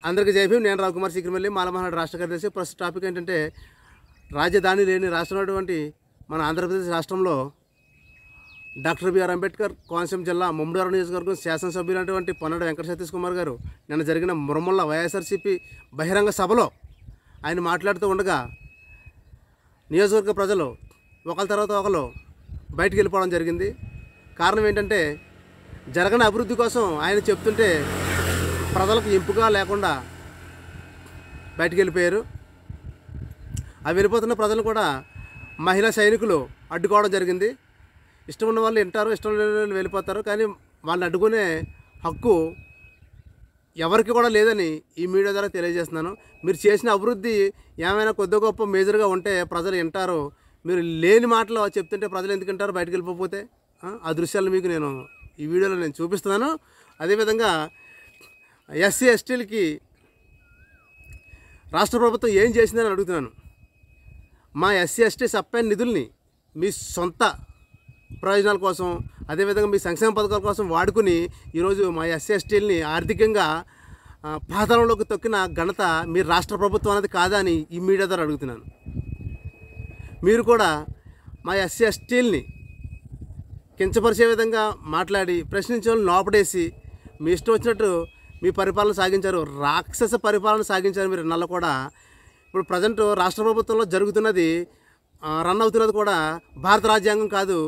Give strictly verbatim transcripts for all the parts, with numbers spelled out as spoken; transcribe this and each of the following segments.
అందరికీ జై భీమ్. నేను రావుకుమార్ సిక్కిమల్లి మాలమహానాడు రాష్ట్ర కార్యదర్శి. ప్రస్తుత టాపిక్ ఏంటంటే రాజధాని లేని రాష్ట్రం అటువంటి మన ఆంధ్రప్రదేశ్ రాష్ట్రంలో డాక్టర్ బిఆర్ అంబేద్కర్ కోనసీమ జిల్లా ముమ్మడివరం నియోజకవర్గం శాసనసభ్యులైనటువంటి పొన్నాడ వెంకట సతీష్ కుమార్ గారు నిన్న జరిగిన మురమల్ల వైఎస్ఆర్సీపీ బహిరంగ సభలో ఆయన మాట్లాడుతూ ఉండగా నియోజకవర్గ ప్రజలు ఒకరి తర్వాత ఒకరు బయటికి వెళ్ళిపోవడం జరిగింది. కారణం ఏంటంటే జరగని అభివృద్ధి కోసం ఆయన చెప్తుంటే ప్రజలకు ఎంపుగా లేకుండా బయటికి వెళ్ళిపోయారు. ఆ వెళ్ళిపోతున్న ప్రజలు కూడా మహిళా సైనికులు అడ్డుకోవడం జరిగింది. ఇష్టం ఉన్న వాళ్ళు వింటారు, ఇష్టం లేని వాళ్ళు వెళ్ళిపోతారు. కానీ వాళ్ళని అడ్డుకునే హక్కు ఎవరికి కూడా లేదని ఈ మీడియా ద్వారా తెలియజేస్తున్నాను. మీరు చేసిన అభివృద్ధి ఏమైనా కొద్ది గొప్ప మేజర్గా ఉంటే ప్రజలు వింటారు. మీరు లేని మాటలు చెప్తుంటే ప్రజలు ఎందుకు వింటారు బయటకు వెళ్ళిపోతే? ఆ దృశ్యాలు మీకు నేను ఈ వీడియోలో నేను చూపిస్తున్నాను. అదేవిధంగా ఎస్సీ ఎస్టీలకి రాష్ట్ర ప్రభుత్వం ఏం చేసిందని అడుగుతున్నాను. మా ఎస్సీ ఎస్టీ సప్పైన నిధుల్ని మీ సొంత ప్రయోజనాల కోసం, అదేవిధంగా మీ సంక్షేమ పథకాల కోసం వాడుకుని ఈరోజు మా ఎస్సీ ఎస్టీలని ఆర్థికంగా పాతాళంలోకి తొక్కిన ఘనత మీ రాష్ట్ర ప్రభుత్వం అనేది కాదా అని ఈ మీడియా ద్వారా అడుగుతున్నాను. మీరు కూడా మా ఎస్సీ ఎస్టీలని కించపరిచే విధంగా మాట్లాడి ప్రశ్నించే వాళ్ళని లోపడేసి మీ ఇష్టం వచ్చినట్టు మీ పరిపాలన సాగించారు. రాక్షస పరిపాలన సాగించారు మీరు నల్ల కూడా. ఇప్పుడు ప్రజెంట్ రాష్ట్ర ప్రభుత్వంలో జరుగుతున్నది, రన్ అవుతున్నది కూడా భారత రాజ్యాంగం కాదు,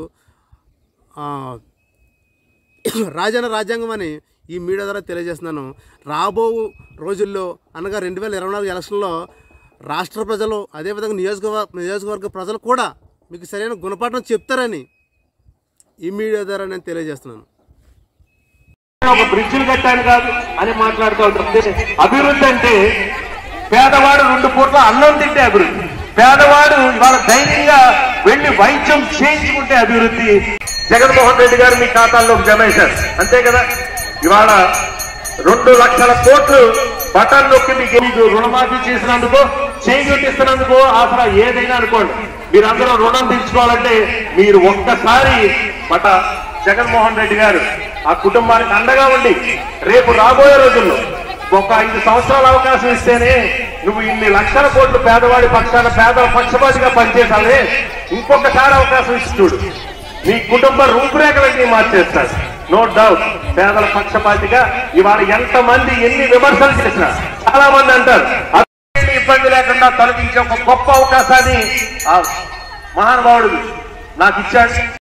రాజాన రాజ్యాంగం అని ఈ మీడియా ద్వారా తెలియజేస్తున్నాను. రాబో రోజుల్లో అనగా రెండు వేల ఇరవై నాలుగు ఎలక్షన్లో రాష్ట్ర ప్రజలు అదేవిధంగా నియోజకవర్గ నియోజకవర్గ ప్రజలు కూడా మీకు సరైన గుణపాఠం చెప్తారని ఈ మీడియా ద్వారా నేను తెలియజేస్తున్నాను. ఒక బ్రిడ్జిలు కట్టాను కాదు అని మాట్లాడుతూ ఉంటుంది. అభివృద్ధి అంటే పేదవాడు రెండు పూట్ల అన్నం తింటే అభివృద్ధి, పేదవాడు ఇవాళ ధైర్యంగా వెళ్లి వైద్యం చేయించుకుంటే అభివృద్ధి. జగన్మోహన్ రెడ్డి గారు మీ ఖాతాల్లోకి జమ చేశారు, అంతే కదా. ఇవాళ రెండు లక్షల కోట్లు బటన్ నొక్కి మీకు మీకు రుణమాఫీ చేసినందుకో, చేయూటిస్తున్నందుకో ఆసరా ఏదైనా అనుకోండి, మీరందరూ రుణం తీర్చుకోవాలంటే మీరు ఒక్కసారి బట జగన్మోహన్ రెడ్డి గారు ఆ కుటుంబానికి అండగా ఉండి రేపు రాబోయే రోజుల్లో ఒక ఐదు సంవత్సరాల అవకాశం ఇస్తేనే నువ్వు ఇన్ని లక్షల కోట్లు పేదవాడి పక్షాన పేదల పక్షపాతిగా పనిచేసావే, ఇంకొకసారి అవకాశం ఇచ్చి చూడు, నీ కుటుంబ రూపురేఖలన్నీ మార్చేస్తాడు. నో డౌట్ పేదల పక్షపాతిగా ఇవాళ ఎంతమంది ఎన్ని విమర్శలు చేసినా చాలా మంది అంటారు ఇబ్బంది లేకుండా తొలగించే ఒక గొప్ప అవకాశాన్ని ఆ మహానుభావుడు నాకు ఇచ్చాడు.